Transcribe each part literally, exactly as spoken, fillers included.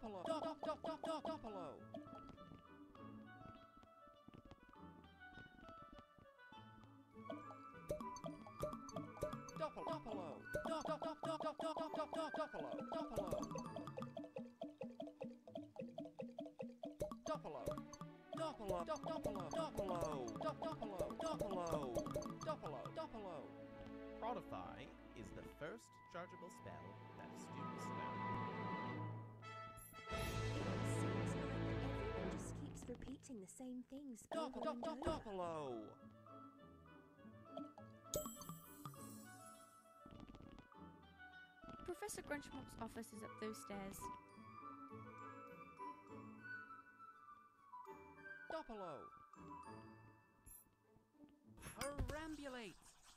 Doppelo. Dop, dop, dop, dop, dop, Doppelo. Doppel, Doppelo. Dop, dop, dop, dop, dop, dop, dop, dop, dop, Doppelo. Doppelo. Doppelo. Doppelo. Dop, Doppelo. Doppelo. Dop, Doppelo. Doppelo. Doppelo. Doppelo. Protify is the first chargeable spell that students learn. It seems like everyone just keeps repeating the same things Dop, over dop, and dop, over. Doppelo. Professor Grunchmop's office is up those stairs. Doppelo. Perambulate!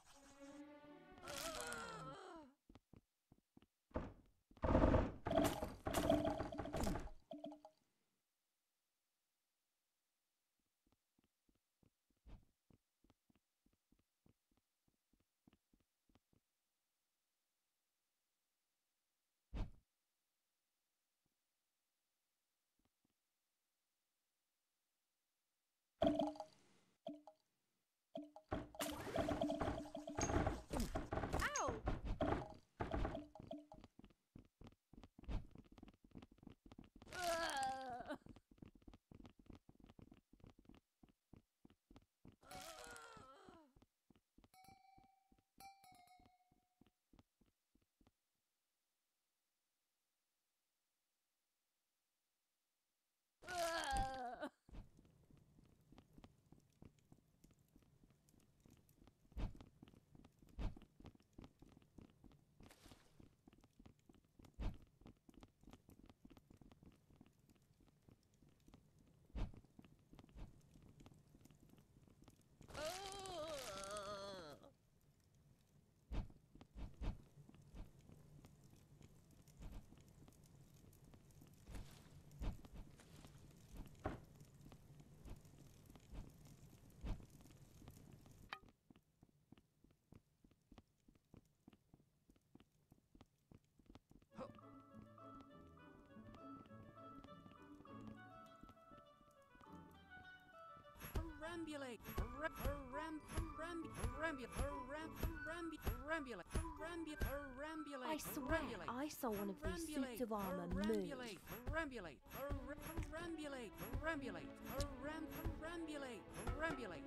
Ow! Ah! Ah! Perambulate! Peram, peram, peram, perambulate! Peram, perambi, perambulate! Perambulate! Perambulate! I swear perambulate, I saw one of these perambulate, suits of armour move. perambulate, Perambulate! Per- Perambulate! Perambulate! Peram, perambulate! Perambulate!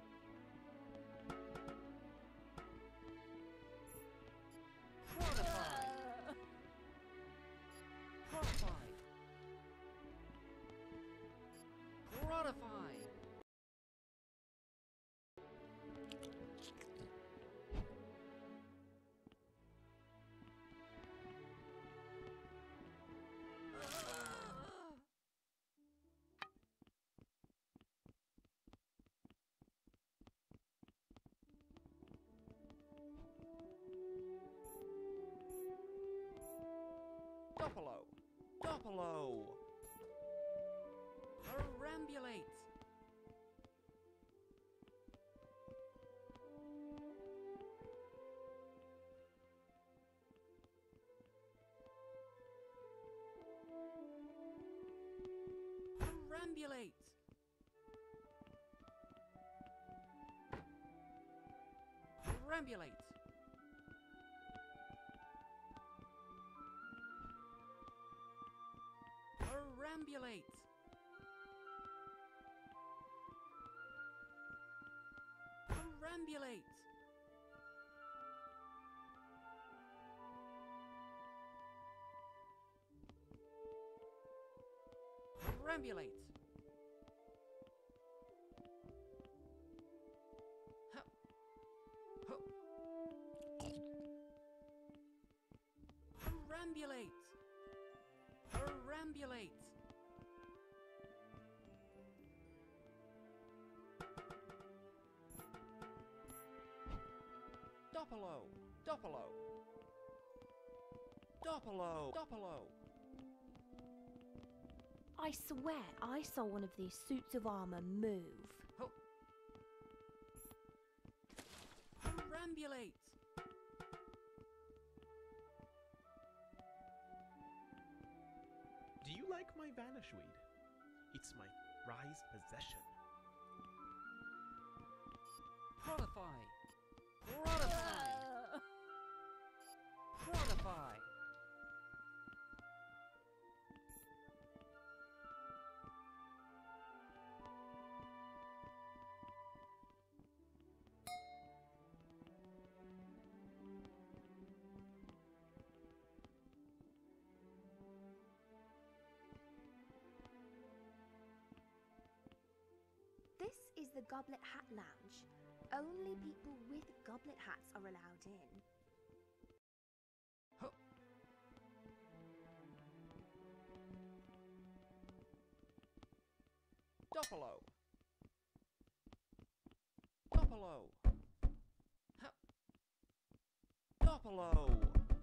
Fortify! Fortify! Fortify! Doppelo. Doppelo. Perambulate! Perambulate! Perambulate! Perambulate! Perambulate! Perambulate! Hup. Hup. Perambulate! Perambulate! Doppelo. Doppelo. Doppelo. Doppelo. I swear I saw one of these suits of armour move. Perambulate! Do you my vanishweed. It's my prized possession. Protify! Protify! Protify! This is the Goblet Hat Lounge. Only people with goblet hats are allowed in. Huh. Doppelo! Doppelo! Hup. Doppelo!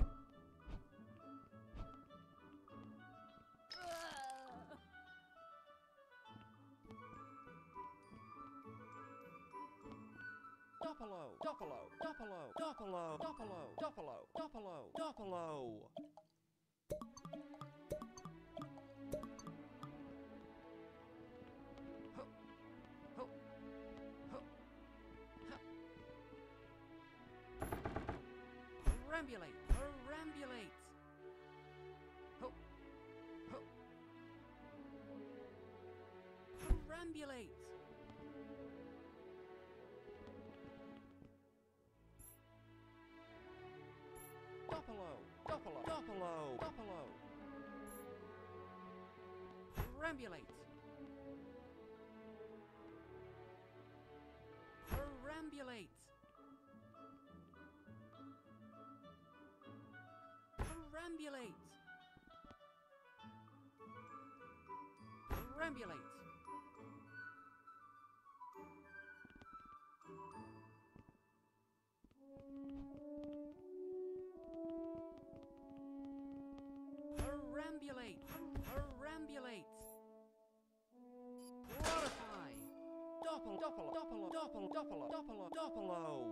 Doppelo! Doppelo! Doppelo! Doppelo! Doppelo! Doppelo! Doppelo! Doppelo! Hup. Hup. Hup. Hup. Perambulate! Perambulate! Hup. Hup. Perambulate! Doppelo! Doppelo! Doppelo! Doppelo! Perambulate! Perambulate! Perambulate! Perambulate! Perambulate! Perambulate! Protify! Doppel, doppel, doppel, doppel, doppel, doppel, doppelo!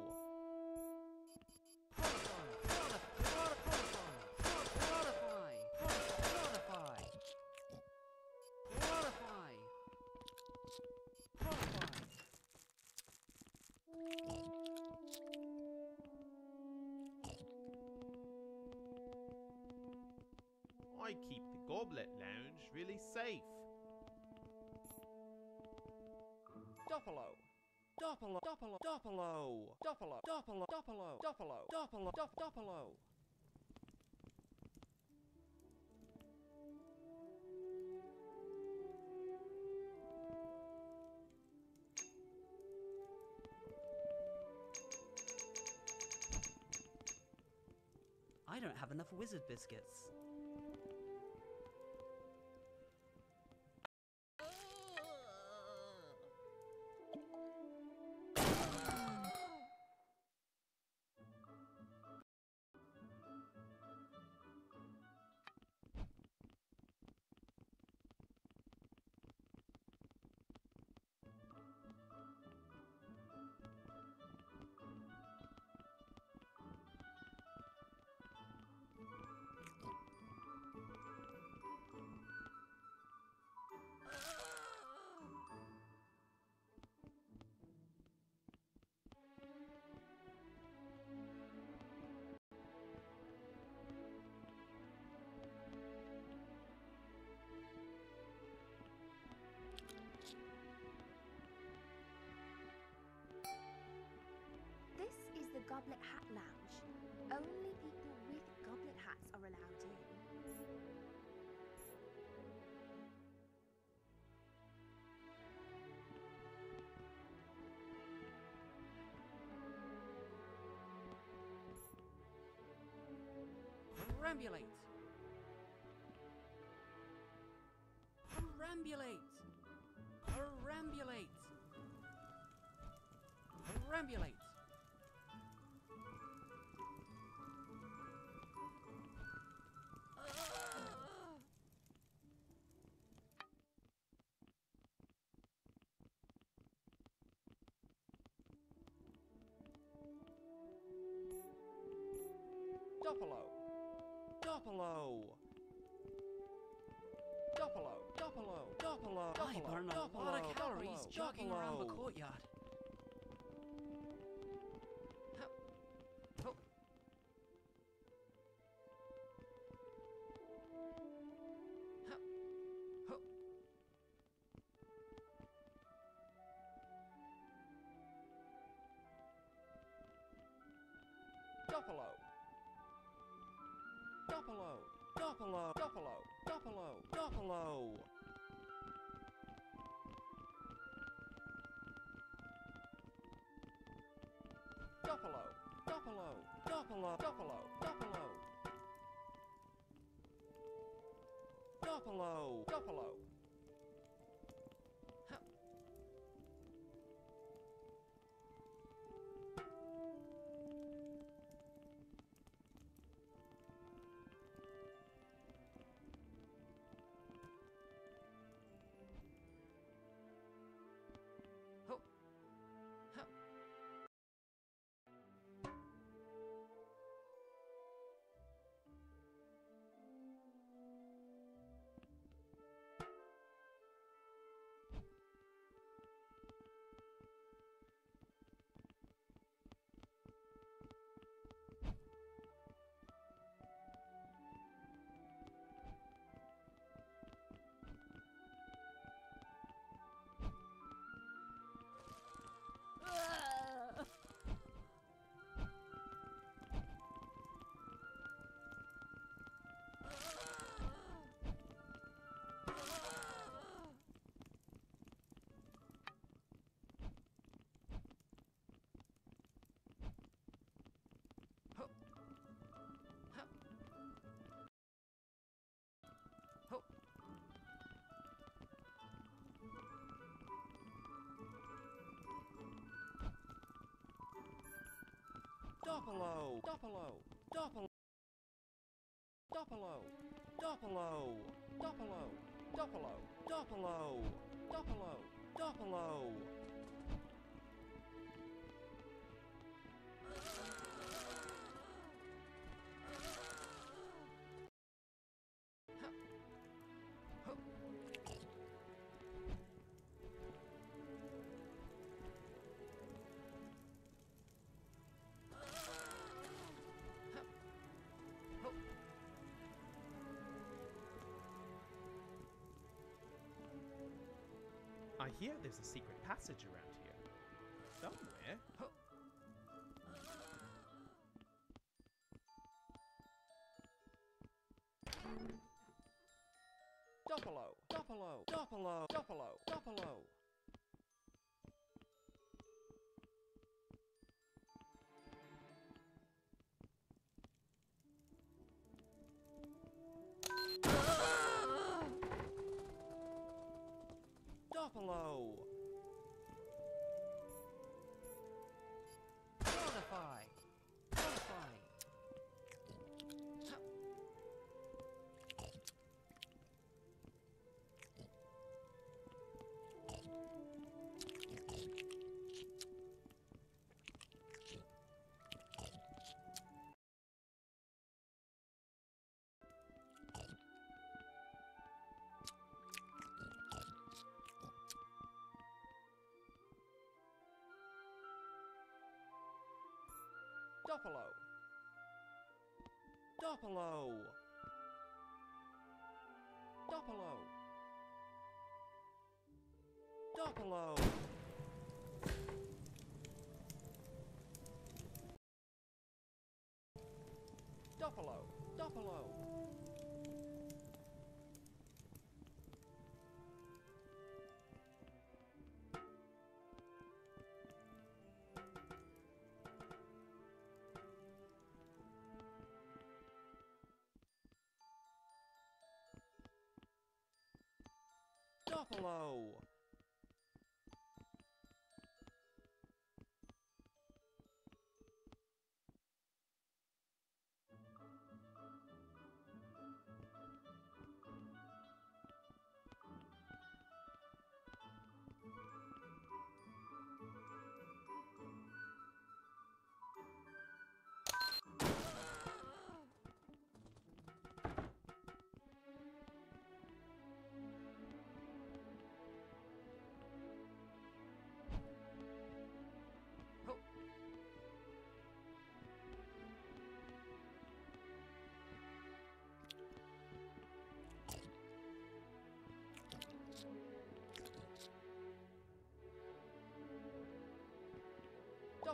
Protify! Protify! Protify! Protify! Protify! Protify! I keep the Goblet Lounge really safe. Doppelo! Doppelo! Doppelo! Doppelo! Doppelo! Doppelo! Doppelo! Doppelo! Doppelo! Dopp- Doppelo! I don't have enough wizard biscuits. This is the Goblet Hat Lounge. Only people with goblet hats are allowed in. Perambulate! Perambulate! Perambulate! Perambulate! Doppelo! Doppelo! Doppelo! Doppelo, Doppelo, Doppelo, I Doppelo, burn a Doppelo, lot of calories Doppelo, jogging around the Doppelo. courtyard. Hup. Hup. Hup. Hup. Doppelo. Doppelo, Doppelo, Doppelo, Doppelo, Doppelo. Doppelo, Doppelo, Doppelo, Doppelo, Doppelo. Doppelo, Doppelo. Hup. Hup. Hup. Hup. Hup. Hup. Doppelo, Doppelo, Doppelo. Doppelo, Doppelo, Doppelo, Doppelo, Doppelo, Doppelo, Doppelo. Hup. Hup. Hup. I hear there's a secret passage around here. Somewhere. Hup. Doppelo, Doppelo, Doppelo, Doppelo, Doppelo. Doppelo. Fortify. Fortify. Hup. Doppelo. Doppelo. Doppelo. Doppelo. Doppelo. Doppelo. Doppelo.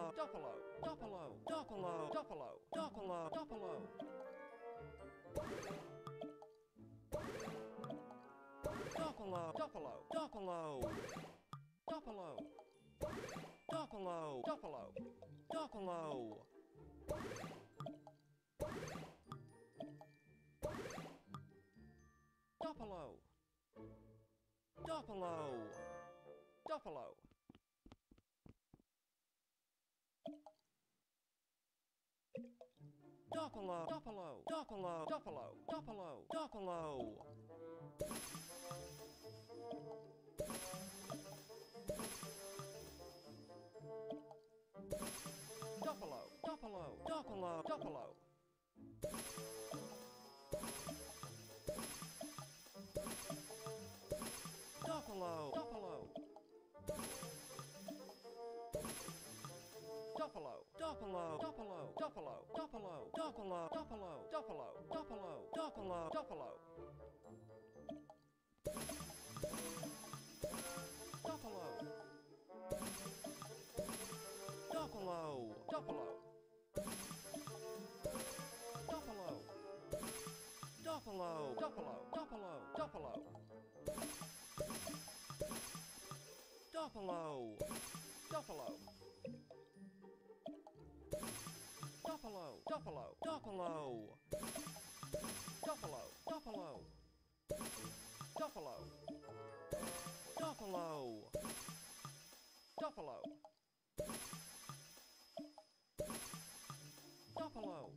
Doppelo, Doppelo, Doppelo, Doppelo, Doppelo, Doppelo, Doppelo. Doppelo, Doppelo, Doppelo. Doppelo. Doppelo, Doppelo, Doppelo. Doppelo. Doppelo. Doppelo. Doppelo, Doppelo, Doppelo, Doppelo, Doppelo, Doppelo. Doppelo, Doppelo, Doppelo, Doppelo. Doppelo, Doppelo. Doppelo, Doppelo, Doppelo, Doppelo, Doppelo, Doppelo, Doppelo, Doppelo, Doppelo, Doppelo, Doppelo. Doppelo. Doppelo, Doppelo. Doppelo. Doppelo, Doppelo, Doppelo, Doppelo. Doppelo. Doppelo. Doppelo, Doppelo, Doppelo. Doppelo, Doppelo. Doppelo. Doppelo. Doppelo. Doppelo.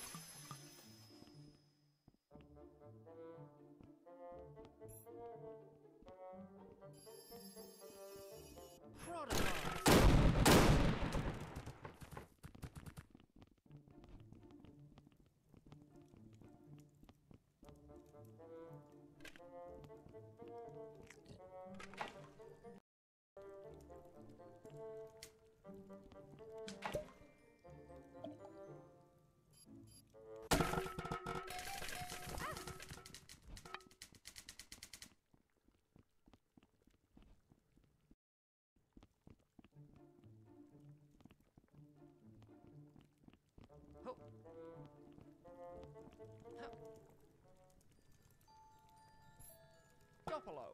Ho. Huh. Doppelo.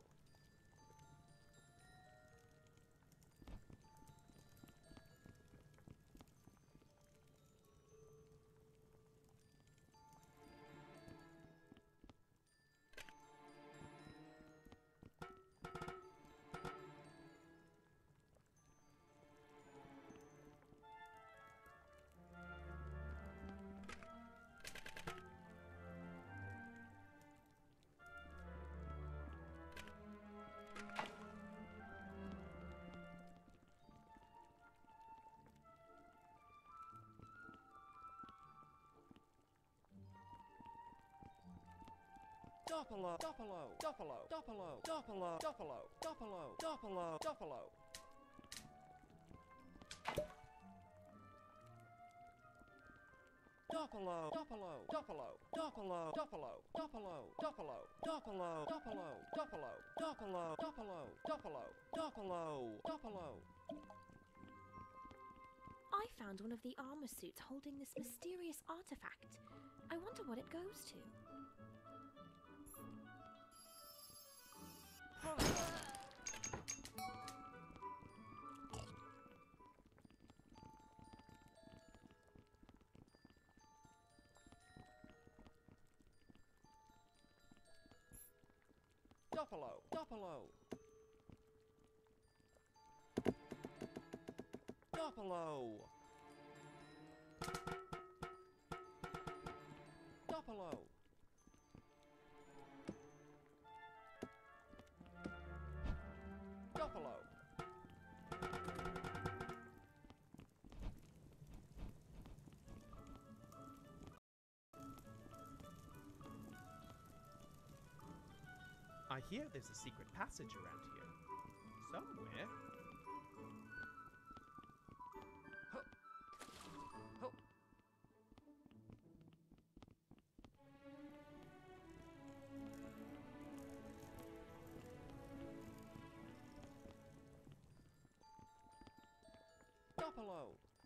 Doppelo, Doppelo, Doppelo, Doppelo, Doppelo, Doppelo, Doppelo, Doppelo, Doppelo. Doppelo, Doppelo, Doppelo, Doppelo, Doppelo, Doppelo, Doppelo, Doppelo, Doppelo, Doppelo, Doppelo, Doppelo, Doppelo, Doppelo, Doppelo. I found one of the armor suits holding this mysterious artifact. I wonder what it goes to. Doppelo, Doppelo. Doppelo. Doppelo. Doppelo. I hear there's a secret passage around here. Somewhere. Ho. Ho. Doppelo.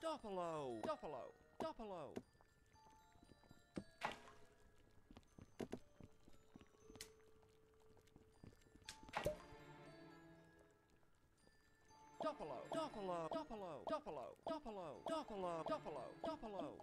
Doppelo, Doppelo, Doppelo. Doppelo, Doppelo, Doppelo, Doppelo, Doppelo, Doppelo, Doppelo, Doppelo.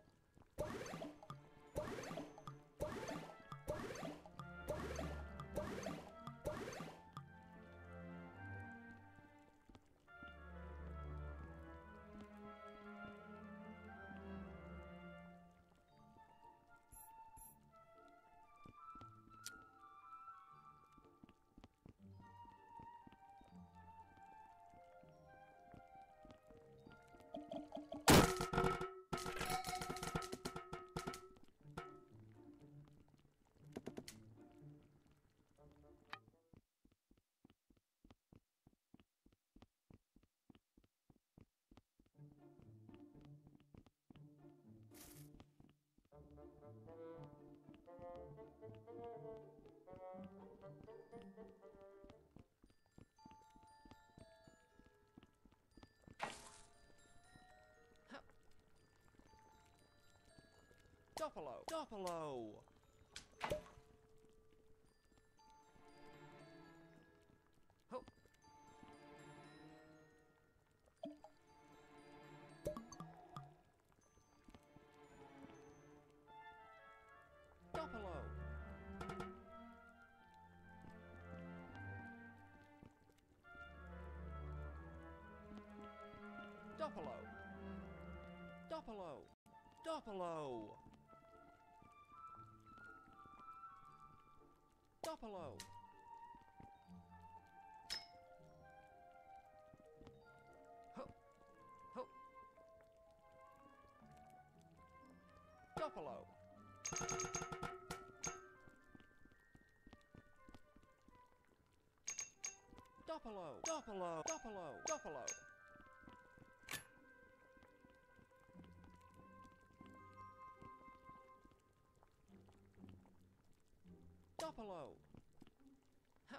Doppelo, Doppelo. Ho. Doppelo. Doppelo. Doppelo. Doppelo. Doppelo. Ho. Ho. Doppelo. Doppelo. Doppelo. Doppelo. Doppelo. Doppelo. Huh.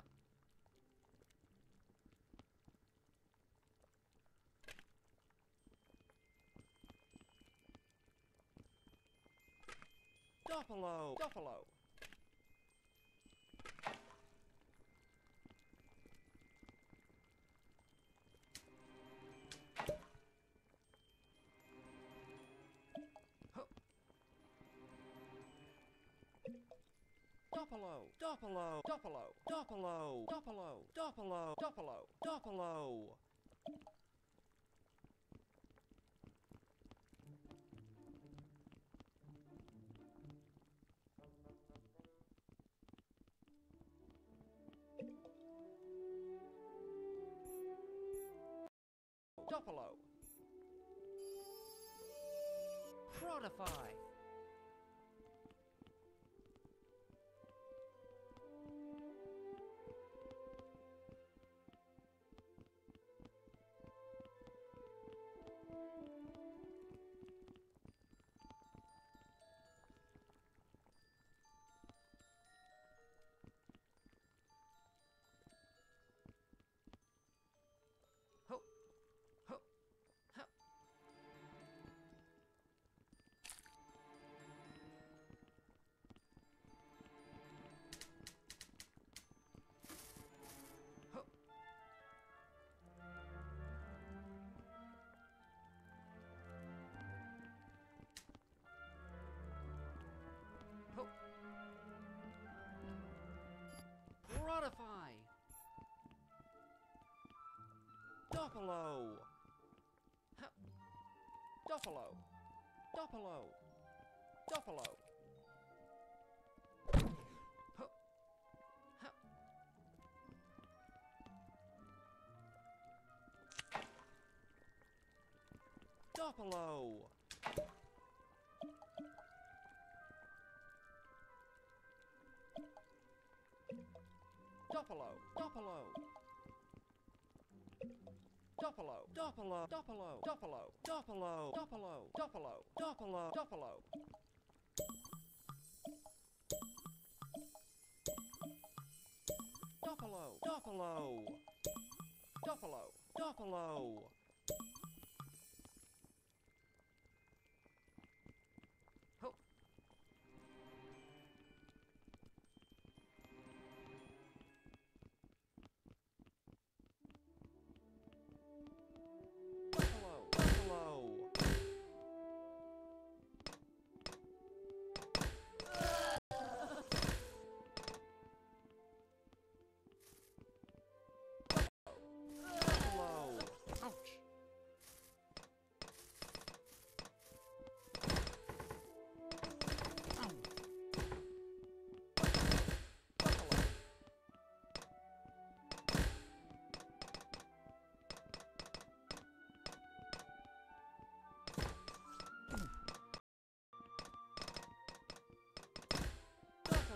Doppelo. Doppelo. Huh. Doppelo, Doppelo, Doppelo, Doppelo, Doppelo, Doppelo, Doppelo, Doppelo. Doppelo. Protify. Ho, ho, ho. Ho. Ho. Protify. Doppelo. Huh. Doppelo. Doppelo. Doppelo. Huh. Huh. Doppelo. Doppelo. Doppelo. Doppelo, Doppelo, Doppelo, Doppelo, Doppelo, Doppelo, Doppelo, Doppelo, Doppelo. Doppelo, Doppelo. Doppelo, Doppelo.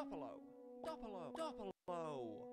Doppelo, Doppelo, Doppelo.